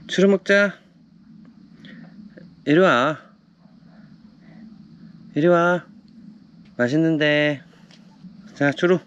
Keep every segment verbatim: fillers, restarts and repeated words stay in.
추루 먹자. 이리와 이리와. 맛있는데. 자, 추루.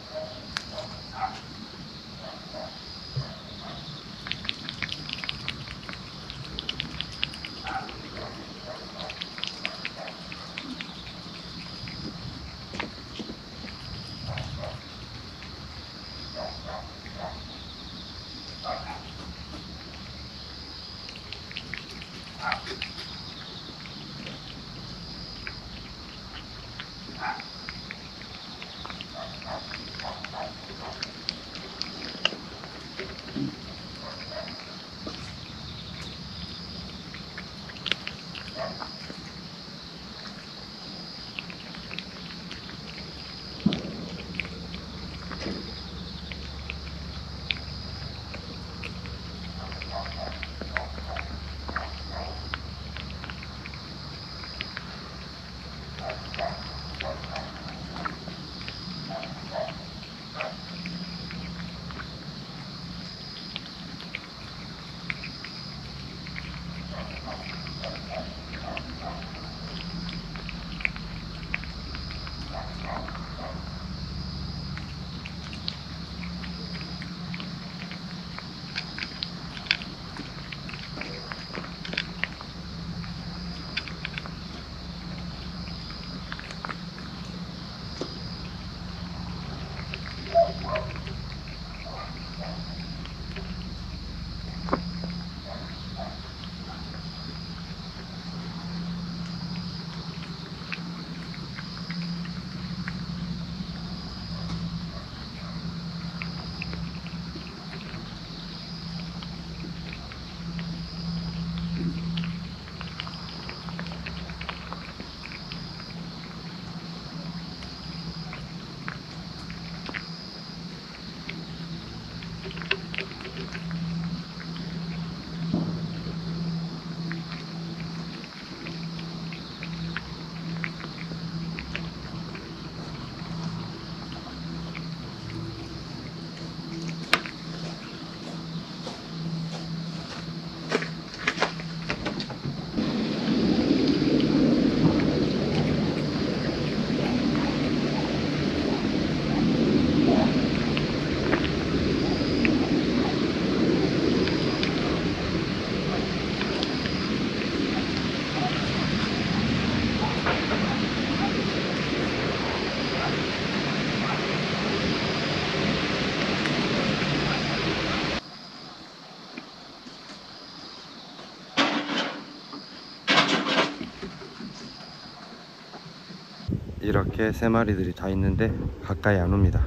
이렇게 세 마리들이 다 있는데 가까이 안 옵니다.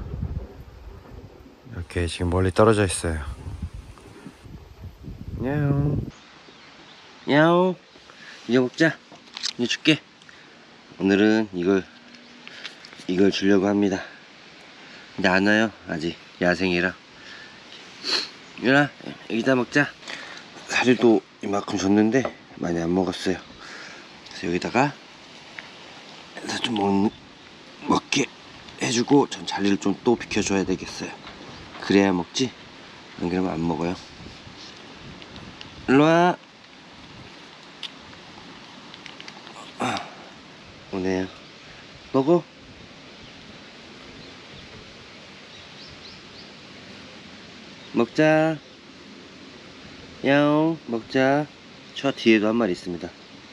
이렇게 지금 멀리 떨어져 있어요. 야옹 야옹. 이거 먹자. 이거 줄게. 오늘은 이걸 이걸 주려고 합니다. 근데 안 와요 아직. 야생이라. 유나 여기다 먹자. 사료도 이만큼 줬는데 많이 안 먹었어요. 그래서 여기다가 좀 먹, 먹게 해주고 전 자리를 좀 또 비켜줘야 되겠어요. 그래야 먹지 안 그러면 안 먹어요. 일로와. 아, 오네요. 먹어. 먹자. 야옹 먹자. 저 뒤에도 한 마리 있습니다.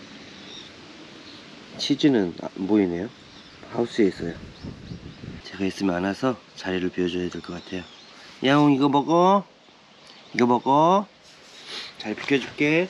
치즈는 안 보이네요. 하우스에 있어요. 제가 있으면 안 와서 자리를 비워줘야 될 것 같아요. 야옹 이거 먹어. 이거 먹어. 잘 비켜줄게.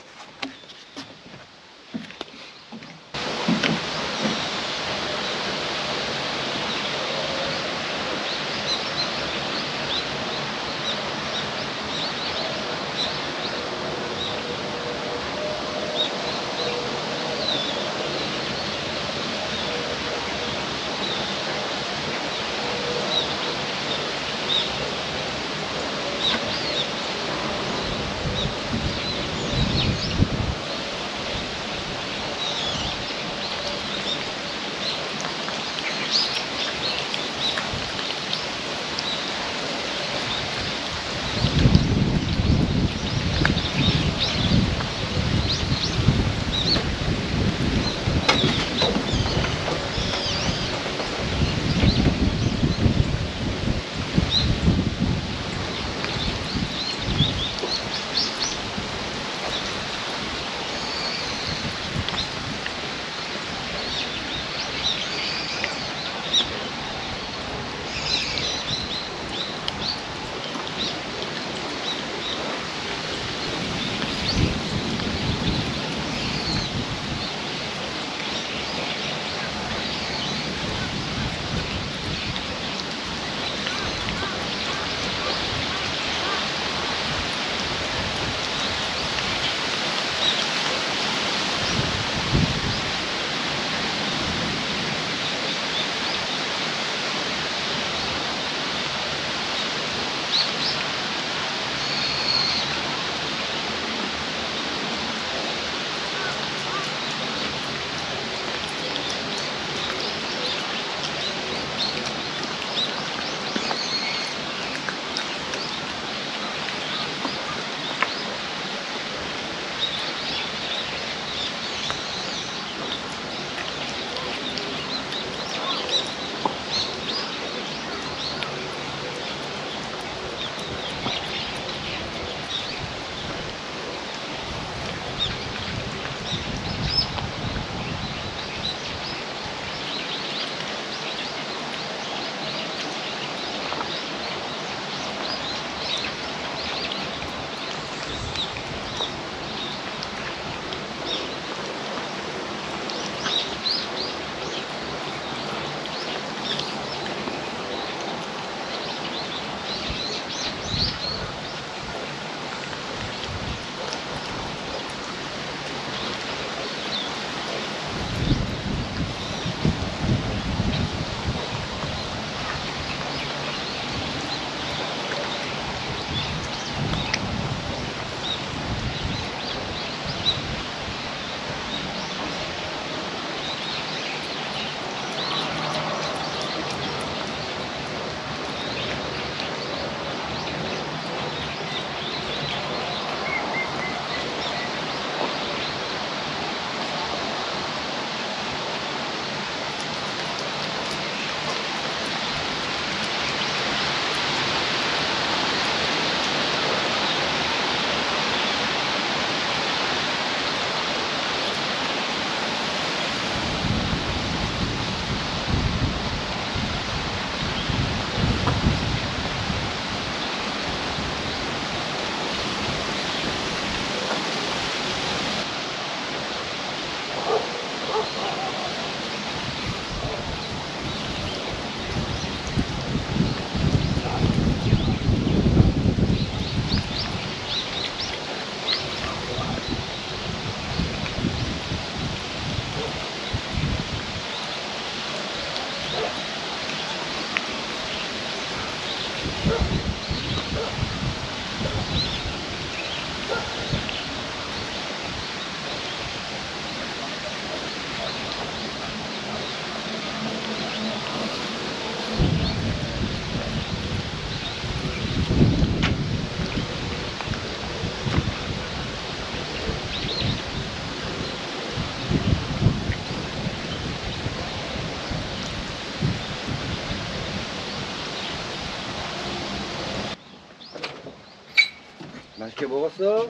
맛있게 먹었어?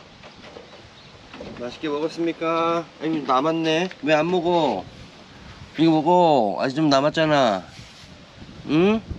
맛있게 먹었습니까? 아니 남았네. 왜 안 먹어? 이거 먹어. 아직 좀 남았잖아. 응?